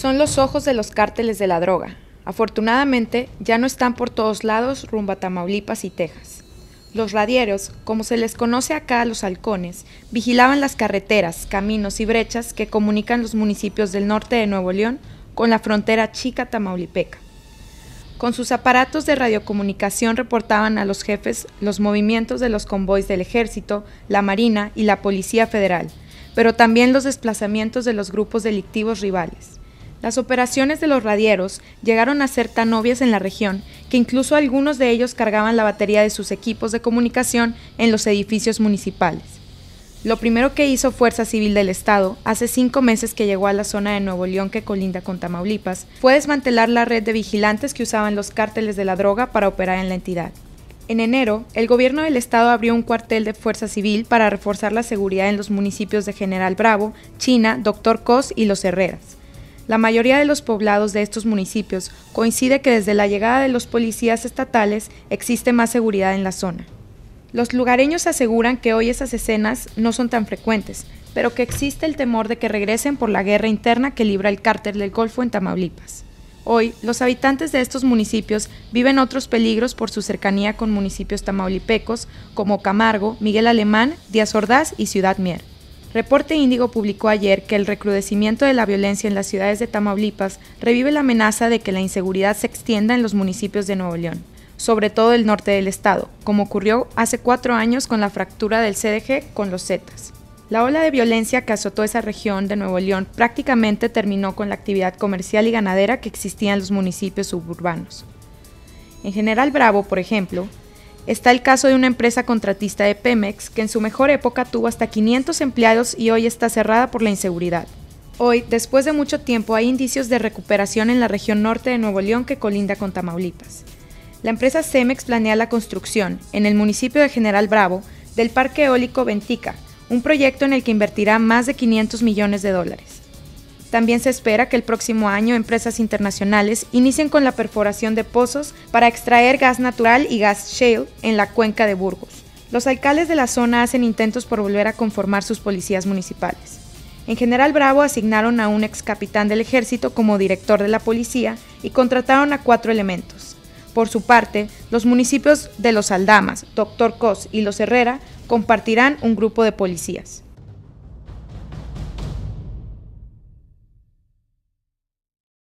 Son los ojos de los cárteles de la droga. Afortunadamente, ya no están por todos lados rumbo a Tamaulipas y Texas. Los radieros, como se les conoce acá a los halcones, vigilaban las carreteras, caminos y brechas que comunican los municipios del norte de Nuevo León con la frontera chica tamaulipeca. Con sus aparatos de radiocomunicación reportaban a los jefes los movimientos de los convoys del Ejército, la Marina y la Policía Federal, pero también los desplazamientos de los grupos delictivos rivales. Las operaciones de los radieros llegaron a ser tan obvias en la región que incluso algunos de ellos cargaban la batería de sus equipos de comunicación en los edificios municipales. Lo primero que hizo Fuerza Civil del Estado, hace 5 meses que llegó a la zona de Nuevo León que colinda con Tamaulipas, fue desmantelar la red de vigilantes que usaban los cárteles de la droga para operar en la entidad. En enero, el gobierno del estado abrió un cuartel de Fuerza Civil para reforzar la seguridad en los municipios de General Bravo, China, Doctor Cos y Los Herreras. La mayoría de los poblados de estos municipios coincide que desde la llegada de los policías estatales existe más seguridad en la zona. Los lugareños aseguran que hoy esas escenas no son tan frecuentes, pero que existe el temor de que regresen por la guerra interna que libra el cártel del Golfo en Tamaulipas. Hoy, los habitantes de estos municipios viven otros peligros por su cercanía con municipios tamaulipecos como Camargo, Miguel Alemán, Díaz Ordaz y Ciudad Mier. Reporte Índigo publicó ayer que el recrudecimiento de la violencia en las ciudades de Tamaulipas revive la amenaza de que la inseguridad se extienda en los municipios de Nuevo León, sobre todo el norte del estado, como ocurrió hace 4 años con la fractura del CDG con los Zetas. La ola de violencia que azotó esa región de Nuevo León prácticamente terminó con la actividad comercial y ganadera que existía en los municipios suburbanos. En General Bravo, por ejemplo, está el caso de una empresa contratista de Pemex que en su mejor época tuvo hasta 500 empleados y hoy está cerrada por la inseguridad. Hoy, después de mucho tiempo, hay indicios de recuperación en la región norte de Nuevo León que colinda con Tamaulipas. La empresa Cemex planea la construcción, en el municipio de General Bravo, del Parque Eólico Ventica, un proyecto en el que invertirá más de $500 millones. También se espera que el próximo año empresas internacionales inicien con la perforación de pozos para extraer gas natural y gas shale en la cuenca de Burgos. Los alcaldes de la zona hacen intentos por volver a conformar sus policías municipales. En General Bravo asignaron a un ex capitán del ejército como director de la policía y contrataron a 4 elementos. Por su parte, los municipios de Los Aldamas, Doctor Cos y Los Herrera compartirán un grupo de policías.